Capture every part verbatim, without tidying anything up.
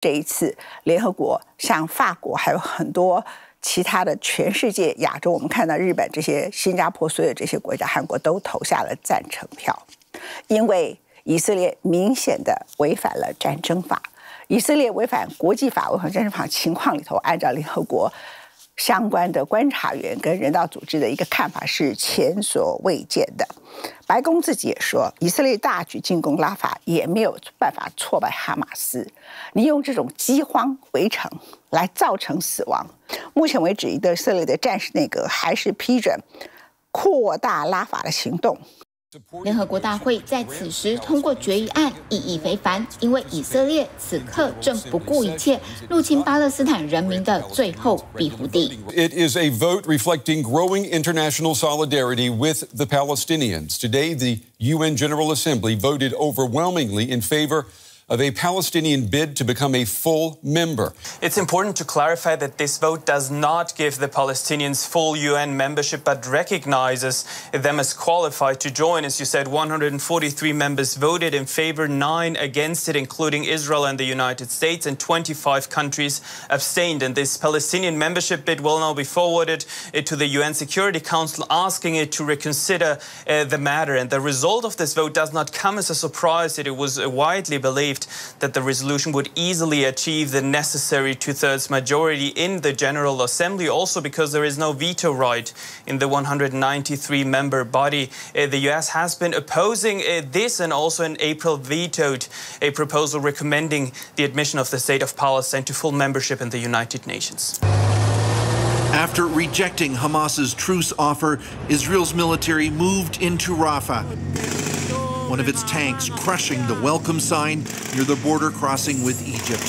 这一次联合国像法国还有很多其他的全世界亚洲，我们看到日本这些、新加坡所有这些国家，韩国都投下了赞成票，因为以色列明显的违反了战争法，以色列违反国际法、违反战争法情况里头，按照联合国相关的观察员跟人道组织的一个看法是前所未见的。白宫自己也说，以色列大举进攻拉法也没有办法挫败哈马斯。你用这种饥荒围城来造成死亡，目前为止，以色列的战时内阁还是批准扩大拉法的行动。 联合国大会在此时通过决议案，意义非凡，因为以色列此刻正不顾一切入侵巴勒斯坦人民的最后庇护地。 It is a vote reflecting growing international solidarity with the Palestinians. Today, the U N General Assembly voted overwhelmingly in favor of a Palestinian bid to become a full member. It's important to clarify that this vote does not give the Palestinians full U N membership, but recognizes them as qualified to join. As you said, one hundred forty-three members voted in favor, nine against it, including Israel and the United States, and twenty-five countries abstained. And this Palestinian membership bid will now be forwarded to the U N Security Council, asking it to reconsider uh, the matter. And the result of this vote does not come as a surprise. It was widely believed that the resolution would easily achieve the necessary two-thirds majority in the General Assembly, also because there is no veto right in the one hundred ninety-three member body. Uh, the U S has been opposing uh, this, and also in April vetoed a proposal recommending the admission of the state of Palestine to full membership in the United Nations. After rejecting Hamas's truce offer, Israel's military moved into Rafah, one of its tanks crushing the welcome sign near the border crossing with Egypt.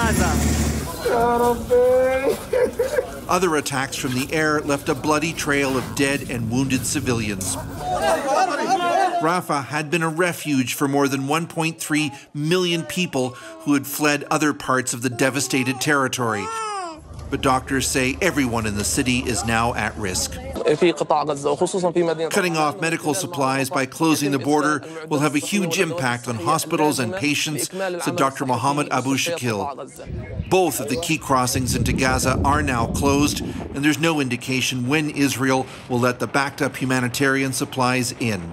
Other attacks from the air left a bloody trail of dead and wounded civilians. Rafah had been a refuge for more than one point three million people who had fled other parts of the devastated territory. But doctors say everyone in the city is now at risk. Cutting off medical supplies by closing the border will have a huge impact on hospitals and patients, said Doctor Mohammed Abu Shakil. Both of the key crossings into Gaza are now closed, and there's no indication when Israel will let the backed-up humanitarian supplies in.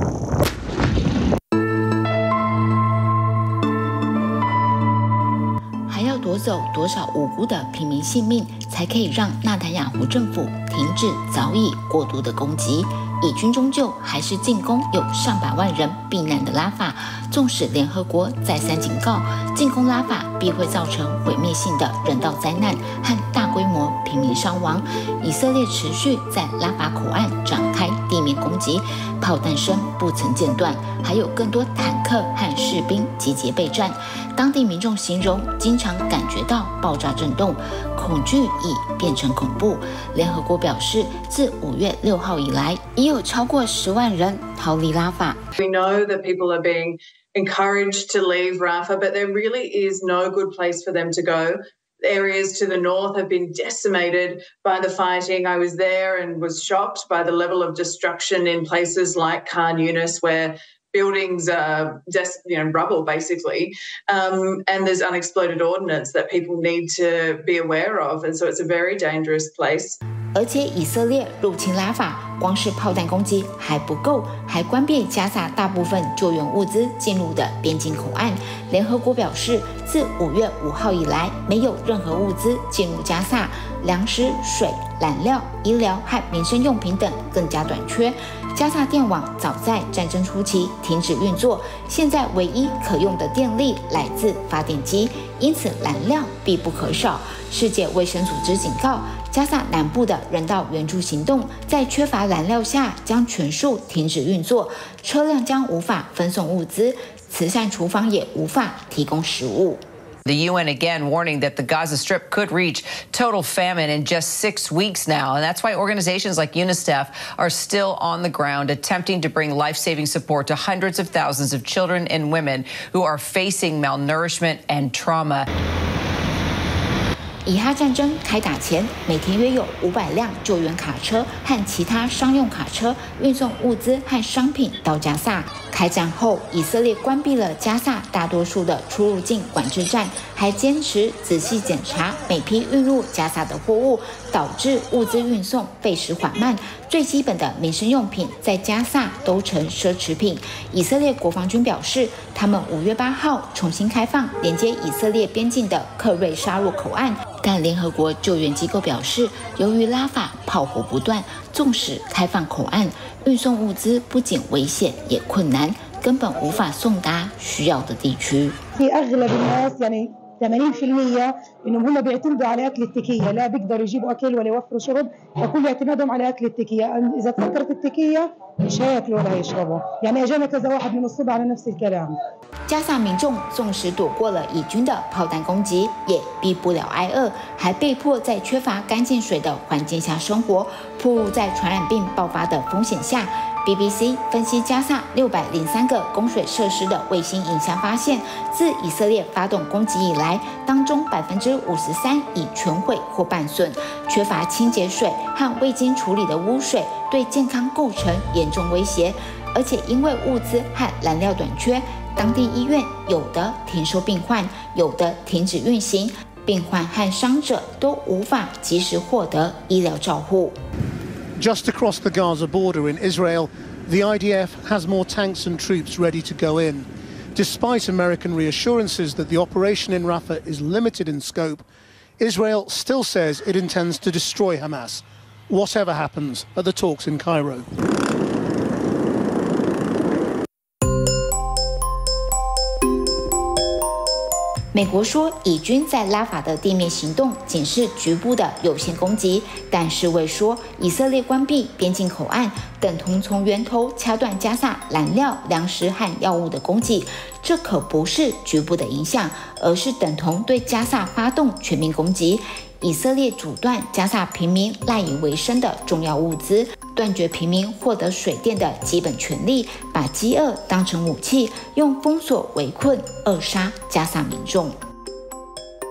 夺走多少无辜的平民性命，才可以让纳坦雅胡政府停止早已过度的攻击？以军终究还是进攻有上百万人避难的拉法，纵使联合国再三警告，进攻拉法必会造成毁灭性的人道灾难和大规模平民伤亡。以色列持续在拉法口岸展开地面攻击，炮弹声不曾间断，还有更多坦克和士兵集结备战。当地民众形容经常感觉到爆炸震动，恐惧已变成恐怖。联合国表示，自五月六号以来，已有超过十万人逃离拉法。 We know that people are being encouraged to leave Rafah, but there really is no good place for them to go. Areas to the north have been decimated by the fighting. I was there and was shocked by the level of destruction in places like Khan Yunis, where buildings are just, you know, rubble basically, um, and there's unexploded ordnance that people need to be aware of, and so it's a very dangerous place. 而且以色列入侵拉法，光是炮弹攻击还不够，还关闭加萨大部分救援物资进入的边境口岸。联合国表示，自五月五号以来，没有任何物资进入加萨，粮食、水、燃料、医疗和民生用品等更加短缺。加萨电网早在战争初期停止运作，现在唯一可用的电力来自发电机，因此燃料必不可少。世界卫生组织警告，加萨南部的人道援助行动在缺乏燃料下将全数停止运作，车辆将无法分送物资，慈善厨房也无法提供食物。 The U N again warning that the Gaza Strip could reach total famine in just six weeks now. And that's why organizations like UNICEF are still on the ground attempting to bring life-saving support to hundreds of thousands of children and women who are facing malnourishment and trauma. 以哈战争开打前，每天约有五百辆救援卡车和其他商用卡车运送物资和商品到加萨。 开战后，以色列关闭了加萨大多数的出入境管制站，还坚持仔细检查每批运入加萨的货物，导致物资运送费时缓慢。最基本的民生用品在加萨都成奢侈品。以色列国防军表示，他们五月八号重新开放连接以色列边境的克瑞沙洛口岸，但联合国救援机构表示，由于拉法炮火不断，纵使开放口岸，运送物资不仅危险也困难，根本无法送达需要的地区。 ثمانين بالمئة انهم هم بيعتمدوا على اكل التكيه، لا بيقدروا يجيبوا اكل ولا يوفروا شرب، فكل اعتمادهم على اكل التكيه، اذا تفكرت التكيه مش هياكلوا ولا هيشربوا، يعني اجانا كذا واحد من الصبح على نفس الكلام。 加萨民众纵使躲过了以军的炮弹攻击，也避不了挨饿，还被迫在缺乏干净水的环境下生活，暴露在传染病爆发的风险下。B B C 分析加萨六百零三个供水设施的卫星影像发现，自以色列发动攻击以来，当中百分之五十三已全毁或半损，缺乏清洁水和未经处理的污水对健康构成严重威胁，而且因为物资和燃料短缺，当地医院有的停收病患，有的停止运行，病患和伤者都无法及时获得医疗照护。 Just across the Gaza border in Israel, the I D F has more tanks and troops ready to go in. Despite American reassurances that the operation in Rafah is limited in scope, Israel still says it intends to destroy Hamas, whatever happens at the talks in Cairo. 美国说，以军在拉法的地面行动仅是局部的有限攻击，但世卫说，以色列关闭边境口岸，等同从源头掐断加萨燃料、粮食和药物的供给。这可不是局部的影响，而是等同对加萨发动全面攻击。以色列阻断加萨平民赖以为生的重要物资，断绝平民获得水电的基本权利，把饥饿当成武器，用封锁围困扼杀加萨民众。